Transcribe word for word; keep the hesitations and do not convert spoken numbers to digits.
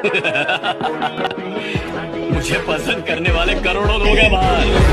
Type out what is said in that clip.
मुझे पसंद करने वाले करोड़ों लोग हैं बाहर।